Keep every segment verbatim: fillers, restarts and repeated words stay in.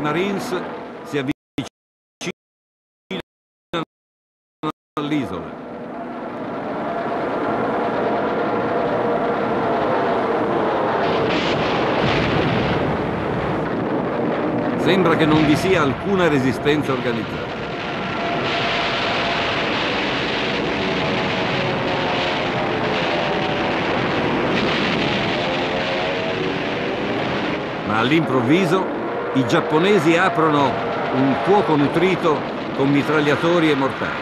Marines si avvicinano all'isola. Sembra che non vi sia alcuna resistenza organizzata. Ma all'improvviso i giapponesi aprono un fuoco nutrito con mitragliatori e mortai.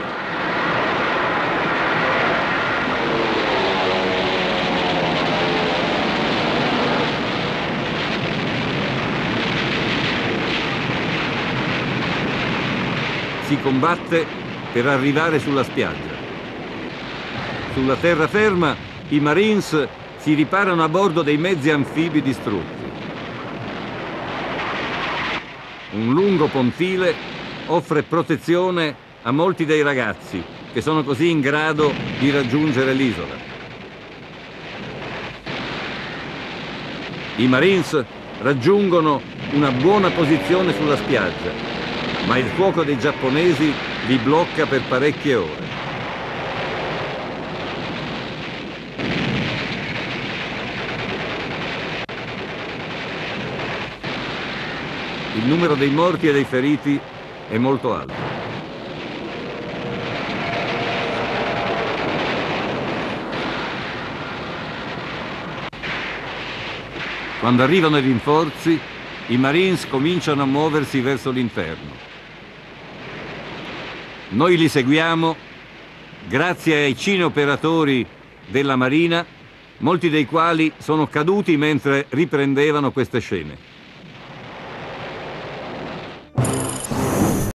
Si combatte per arrivare sulla spiaggia. Sulla terraferma i Marines si riparano a bordo dei mezzi anfibi distrutti. Un lungo pontile offre protezione a molti dei ragazzi che sono così in grado di raggiungere l'isola. I Marines raggiungono una buona posizione sulla spiaggia, ma il fuoco dei giapponesi li blocca per parecchie ore. Il numero dei morti e dei feriti è molto alto. Quando arrivano i rinforzi, i Marines cominciano a muoversi verso l'interno. Noi li seguiamo grazie ai cineoperatori della Marina, molti dei quali sono caduti mentre riprendevano queste scene.